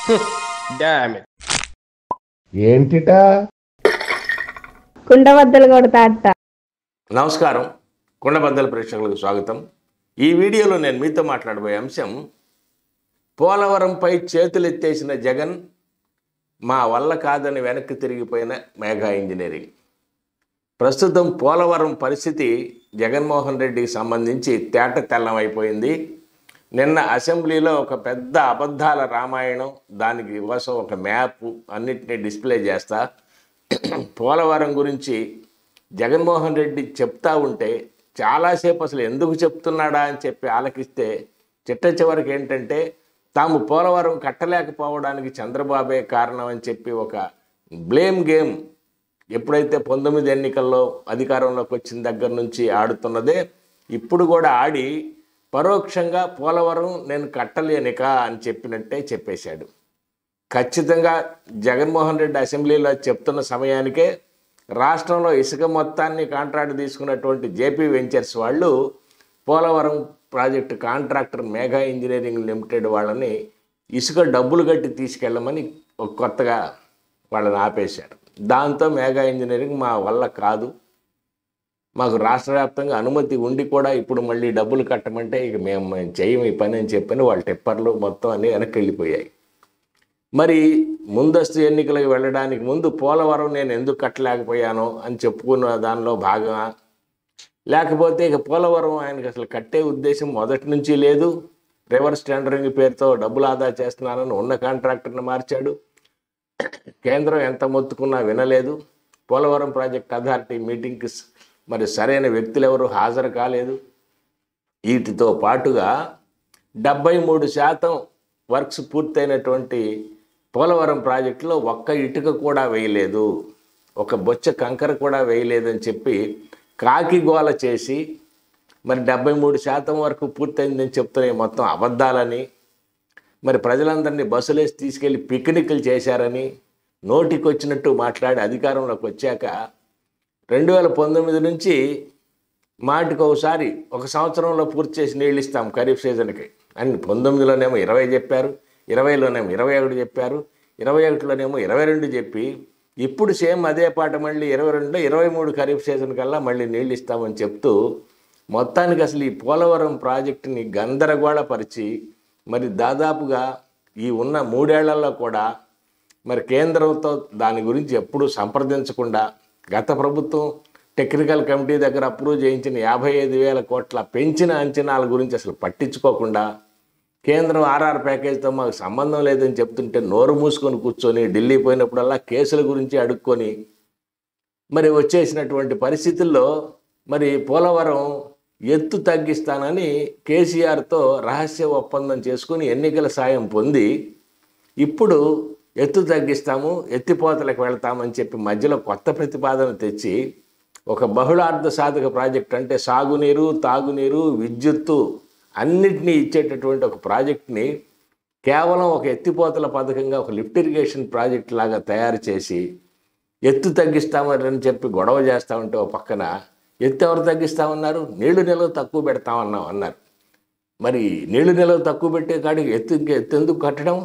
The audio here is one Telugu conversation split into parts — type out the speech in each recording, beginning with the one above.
Damn it. ఏంటిటా కుండబద్దలు కొడతా అత్త. నమస్కారం, కుండబద్దల ప్రేక్షకులకు స్వాగతం. ఈ వీడియోలో నేను మీతో మాట్లాడబోయే అంశం, పోలవరంపై చేతులెత్తేసిన జగన్, మా వల్ల కాదని వెనక్కి తిరిగిపోయిన మెగా ఇంజనీరింగ్. ప్రస్తుతం పోలవరం పరిస్థితి జగన్మోహన్ రెడ్డికి సంబంధించి తేట తెల్లమైపోయింది. నిన్న అసెంబ్లీలో ఒక పెద్ద అబద్ధాల రామాయణం, దానికి కోసం ఒక మ్యాప్ అన్నిటినీ డిస్ప్లే చేస్తా పోలవరం గురించి జగన్మోహన్ రెడ్డి చెప్తా ఉంటే చాలాసేపు అసలు ఎందుకు చెప్తున్నాడా అని చెప్పి ఆలకిస్తే చిట్ట చివరికి ఏంటంటే తాము పోలవరం కట్టలేకపోవడానికి చంద్రబాబే కారణం అని చెప్పి ఒక బ్లేమ్ గేమ్ ఎప్పుడైతే 19 ఎన్నికల్లో అధికారంలోకి వచ్చిన దగ్గర నుంచి ఆడుతున్నదే, ఇప్పుడు కూడా ఆడి పరోక్షంగా పోలవరం నేను కట్టలేనిక అని చెప్పినట్టే చెప్పేశాడు. ఖచ్చితంగా జగన్మోహన్ రెడ్డి అసెంబ్లీలో చెప్తున్న సమయానికే రాష్ట్రంలో ఇసుక మొత్తాన్ని కాంట్రాక్ట్ తీసుకున్నటువంటి జేపీ వెంచర్స్ వాళ్ళు Polavaram project contractor Megha engineering limited వాళ్ళని ఇసుక డబ్బులు కట్టి తీసుకెళ్ళమని కొత్తగా వాళ్ళని ఆపేశారు. దాంతో మెగా ఇంజనీరింగ్ మా వల్ల కాదు, మాకు రాష్ట్ర వ్యాప్తంగా అనుమతి ఉండి కూడా ఇప్పుడు మళ్ళీ డబ్బులు కట్టమంటే ఇక మేము చేయము ఈ పని అని చెప్పని వాళ్ళ టిప్పర్లు మొత్తం అన్నీ వెనక్కి వెళ్ళిపోయాయి. మరి ముందస్తు ఎన్నికలకు వెళ్ళడానికి ముందు పోలవరం నేను ఎందుకు కట్టలేకపోయాను అని చెప్పుకున్న దానిలో భాగమా, లేకపోతే ఇక పోలవరం ఆయనకు అసలు కట్టే ఉద్దేశం మొదటి నుంచి లేదు, రివర్స్ టెండరింగ్ పేరుతో డబ్బులు ఆదా చేస్తున్నానని ఉన్న కాంట్రాక్టర్ని మార్చాడు, కేంద్రం ఎంత మొత్తుకున్నా వినలేదు, పోలవరం ప్రాజెక్ట్ అథారిటీ మీటింగ్కి మరి సరైన వ్యక్తులు ఎవరు హాజరు కాలేదు. వీటితో పాటుగా 73% వర్క్స్ పూర్తయినటువంటి పోలవరం ప్రాజెక్టులో ఒక్క ఇటుక కూడా వేయలేదు, ఒక బొచ్చ కంకర కూడా వేయలేదని చెప్పి కాకిగోల చేసి మరి 73% వరకు పూర్తయిందని చెప్తున్నాయి మొత్తం అబద్ధాలని, మరి ప్రజలందరినీ బస్సులేసి తీసుకెళ్ళి పిక్నిక్లు చేశారని నోటికి వచ్చినట్టు మాట్లాడి అధికారంలోకి వచ్చాక 2019 నుంచి మాటికి ఒకసారి ఒక సంవత్సరంలో పూర్తి చేసి నీళ్ళు ఇస్తాం ఖరీఫ్ సీజన్కి అని 19లోనేమో 20 చెప్పారు, 20లోనేమో 21 చెప్పారు, 21లోనేమో 22 చెప్పి ఇప్పుడు సేమ్ అదే పాట మళ్ళీ 22లో 23 ఖరీఫ్ సీజన్ కల్లా మళ్ళీ నీళ్ళు ఇస్తామని చెప్తూ మొత్తానికి అసలు ఈ పోలవరం ప్రాజెక్టుని గందరగోళపరిచి మరి దాదాపుగా ఈ ఉన్న 3 ఏళ్లలో కూడా మరి కేంద్రంతో దాని గురించి ఎప్పుడూ సంప్రదించకుండా గత ప్రభుత్వం టెక్నికల్ కమిటీ దగ్గర అప్రూవ్ చేయించిన 55,000 కోట్ల పెంచిన అంచనాల గురించి అసలు పట్టించుకోకుండా కేంద్రం ఆర్ఆర్ ప్యాకేజ్తో మాకు సంబంధం లేదని చెప్తుంటే నోరు మూసుకొని కూర్చొని ఢిల్లీ పోయినప్పుడల్లా కేసుల గురించి అడుక్కొని మరి వచ్చేసినటువంటి పరిస్థితుల్లో మరి పోలవరం ఎత్తు తగ్గిస్తానని కేసీఆర్తో రహస్య ఒప్పందం చేసుకుని ఎన్నికల సాయం పొంది ఇప్పుడు ఎత్తు తగ్గిస్తాము, ఎత్తిపోతలకు వెళ్తామని చెప్పి మధ్యలో కొత్త ప్రతిపాదన తెచ్చి ఒక బహుళార్థ సాధక ప్రాజెక్ట్ అంటే సాగునీరు, తాగునీరు, విద్యుత్తు అన్నిటినీ ఇచ్చేటటువంటి ఒక ప్రాజెక్ట్ని కేవలం ఒక ఎత్తిపోతల పథకంగా ఒక లిఫ్ట్ ఇరిగేషన్ ప్రాజెక్ట్ లాగా తయారు చేసి ఎత్తు తగ్గిస్తామని చెప్పి గొడవ చేస్తామంటే ఒక పక్కన ఎత్తు ఎవరు తగ్గిస్తామన్నారు, నీళ్లు నిల్వ తక్కువ పెడతామన్నాం అన్నారు. మరి నీళ్లు నిల్వ తక్కువ పెట్టే కాడికి ఎత్తు ఎందుకు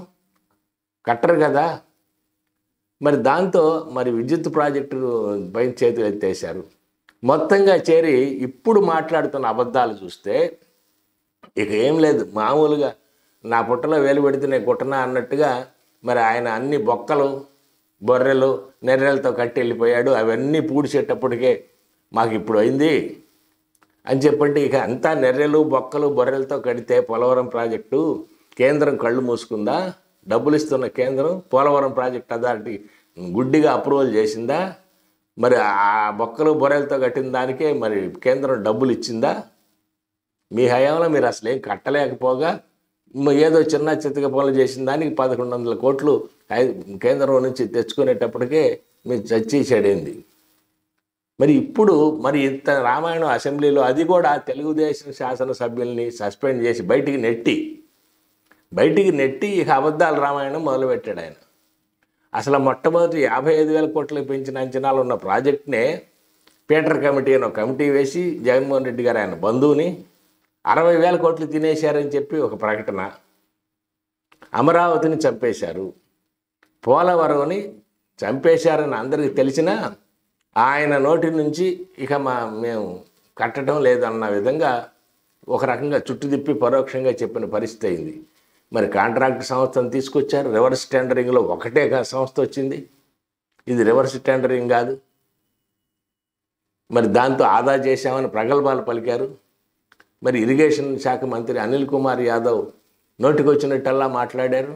కట్టరు కదా. మరి దాంతో మరి విద్యుత్ ప్రాజెక్టు పైన చేతులు ఎత్తేశారు. మొత్తంగా చేరి ఇప్పుడు మాట్లాడుతున్న అబద్ధాలు చూస్తే ఇక ఏం లేదు, మామూలుగా నా పుట్టలో వేలు పెడితే నేను కుట్టనా అన్నట్టుగా మరి ఆయన అన్ని బొక్కలు బొర్రెలు నెర్రెలతో కట్టి వెళ్ళిపోయాడు. అవన్నీ పూడ్చేటప్పటికే మాకు ఇప్పుడు అయింది అని చెప్పండి. ఇక అంతా నెర్రెలు బొక్కలు బొర్రెలతో కడితే పోలవరం ప్రాజెక్టు కేంద్రం కళ్ళు మూసుకుందా? డబ్బులు ఇస్తున్న కేంద్రం పోలవరం ప్రాజెక్ట్ అథారిటీ గుడ్డిగా అప్రూవల్ చేసిందా? మరి ఆ బొక్కలు బొర్రెలతో కట్టిన దానికే మరి కేంద్రం డబ్బులు ఇచ్చిందా? మీ హయాంలో మీరు అసలు ఏం కట్టలేకపోగా ఏదో చిన్న చిత్తక పనులు చేసిన దానికి 1,100 కోట్లు కేంద్రం నుంచి తెచ్చుకునేటప్పటికే మీరు చచ్చేసాడేంది. మరి ఇప్పుడు మరి ఇంత రామాయణం అసెంబ్లీలో అది కూడా తెలుగుదేశం శాసనసభ్యుల్ని సస్పెండ్ చేసి బయటికి నెట్టి ఇక అబద్ధాల రామాయణం మొదలుపెట్టాడు ఆయన. అసలు మొట్టమొదటి 55,000 కోట్లకు పెంచిన అంచనాలు ఉన్న ప్రాజెక్ట్నే పీటర్ కమిటీ అని ఒక కమిటీ వేసి జగన్మోహన్ రెడ్డి గారు ఆయన బంధువుని 60,000 కోట్లు తినేశారని చెప్పి ఒక ప్రకటన. అమరావతిని చంపేశారు, పోలవరంని చంపేశారని అందరికీ తెలిసినా ఆయన నోటి నుంచి ఇక మేము కట్టడం లేదన్న విధంగా ఒక రకంగా చుట్టుదిప్పి పరోక్షంగా చెప్పిన పరిస్థితి అయింది. మరి కాంట్రాక్ట్ సంస్థను తీసుకొచ్చారు. రివర్స్ టెండరింగ్లో ఒకటే సంస్థ వచ్చింది, ఇది రివర్స్ టెండరింగ్ కాదు. మరి దాంతో ఆదా చేశామని ప్రగల్భాలు పలికారు. మరి ఇరిగేషన్ శాఖ మంత్రి అనిల్ కుమార్ యాదవ్ నోటికొచ్చినట్టల్లా మాట్లాడారు.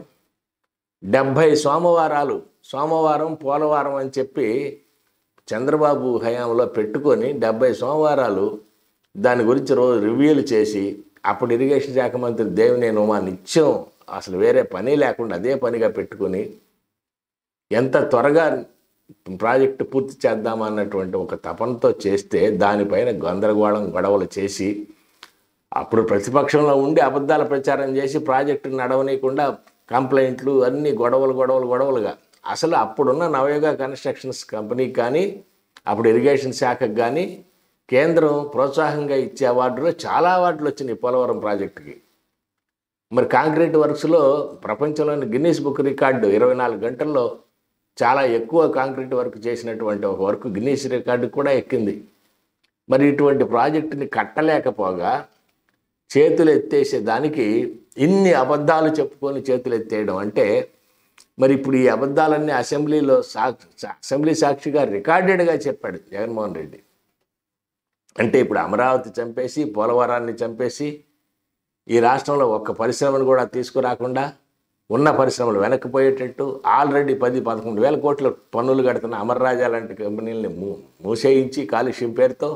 70 సోమవారం పోలవరం అని చెప్పి చంద్రబాబు హయాంలో పెట్టుకొని 70 సోమవారాలు దాని గురించి రోజు రివ్యూలు చేసి అప్పుడు ఇరిగేషన్ శాఖ మంత్రి దేవినేని ఉమా నిత్యం అసలు వేరే పని లేకుండా అదే పనిగా పెట్టుకొని ఎంత త్వరగా ప్రాజెక్టు పూర్తి చేద్దామన్నటువంటి ఒక తపనతో చేస్తే దానిపైన గందరగోళం గొడవలు చేసి అప్పుడు ప్రతిపక్షంలో ఉండి అబద్ధాల ప్రచారం చేసి ప్రాజెక్టు నడవనీయకుండా కంప్లైంట్లు అన్నీ గొడవలుగా అసలు అప్పుడున్న నవయుగ కన్స్ట్రక్షన్స్ కంపెనీకి కానీ అప్పుడు ఇరిగేషన్ శాఖకు కానీ కేంద్రం ప్రోత్సాహంగా ఇచ్చే అవార్డులో చాలా అవార్డులు వచ్చినాయి పోలవరం ప్రాజెక్టుకి. మరి కాంక్రీట్ వర్క్స్లో ప్రపంచంలోని గిన్నీస్ బుక్ రికార్డు 24 గంటల్లో చాలా ఎక్కువ కాంక్రీట్ వర్క్ చేసినటువంటి ఒక వర్క్ గిన్నీస్ రికార్డు కూడా ఎక్కింది. మరి ఇటువంటి ప్రాజెక్టుని కట్టలేకపోగా చేతులు ఎత్తేసే దానికి ఇన్ని అబద్ధాలు చెప్పుకొని చేతులు ఎత్తేయడం అంటే మరి ఇప్పుడు ఈ అబద్ధాలన్నీ అసెంబ్లీ సాక్షిగా రికార్డెడ్గా చెప్పాడు జగన్మోహన్ రెడ్డి. అంటే ఇప్పుడు అమరావతి చంపేసి పోలవరాన్ని చంపేసి ఈ రాష్ట్రంలో ఒక్క పరిశ్రమను కూడా తీసుకురాకుండా ఉన్న పరిశ్రమలు వెనక్కిపోయేటట్టు ఆల్రెడీ 10-11 వేల కోట్ల పన్నులు కడుతున్న అమర్రాజా లాంటి కంపెనీలని మూసేయించి కాలుష్యం పేరుతో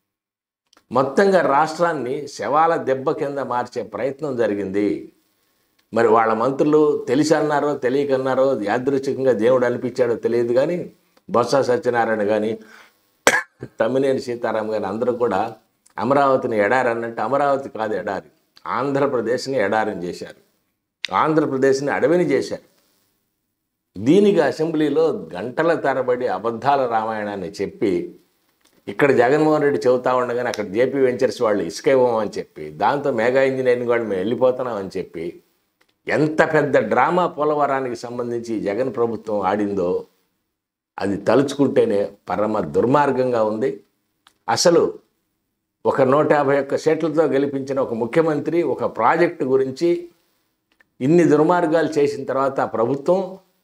మొత్తంగా రాష్ట్రాన్ని శవాల దెబ్బ కింద మార్చే ప్రయత్నం జరిగింది. మరి వాళ్ళ మంత్రులు తెలిసి అన్నారో తెలియకన్నారో యాదృచ్ఛికంగా దేవుడు అనిపించాడో తెలియదు కానీ బొత్స సత్యనారాయణ కానీ తమ్మినేని సీతారాం కానీ అందరూ కూడా అమరావతిని ఎడారి అన్నట్టు అమరావతి కాదు ఎడారి, ఆంధ్రప్రదేశ్ని ఎడారిని చేశారు, ఆంధ్రప్రదేశ్ని అడవిని చేశారు. దీనికి అసెంబ్లీలో గంటల తరబడి అబద్ధాల రామాయణాన్ని చెప్పి ఇక్కడ జగన్మోహన్ రెడ్డి చెబుతా ఉండగానే అక్కడ జేపీ వెంచర్స్ వాళ్ళు ఇసుక ఇవ్వమని చెప్పి దాంతో మెగా ఇంజనీరింగ్ వాళ్ళు మేము వెళ్ళిపోతున్నామని చెప్పి ఎంత పెద్ద డ్రామా పోలవరానికి సంబంధించి జగన్ ప్రభుత్వం ఆడిందో అది తలుచుకుంటేనే పరమ దుర్మార్గంగా ఉంది. అసలు ఒక 151 సీట్లతో గెలిపించిన ఒక ముఖ్యమంత్రి ఒక ప్రాజెక్టు గురించి ఇన్ని దుర్మార్గాలు చేసిన తర్వాత ప్రభుత్వం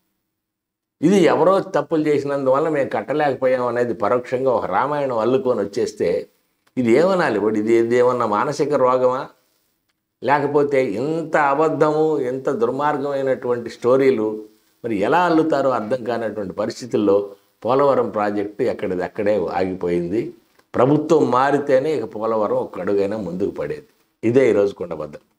ఇది ఎవరో తప్పులు చేసినందువల్ల మేము కట్టలేకపోయాం అనేది పరోక్షంగా ఒక రామాయణం అల్లుకొని వచ్చేస్తే ఇది ఏమనాలి? ఇది ఏమన్నా మానసిక రోగమా? లేకపోతే ఇంత అబద్ధము ఎంత దుర్మార్గమైనటువంటి స్టోరీలు మరి ఎలా అల్లుతారో అర్థం కానటువంటి పరిస్థితుల్లో పోలవరం ప్రాజెక్టు ఎక్కడిదక్కడే ఆగిపోయింది. ప్రభుత్వం మారితేనే ఇక పోలవరం ఒక్క అడుగైనా ముందుకు పడేది. ఇదే ఈరోజు కుండబద్దలు.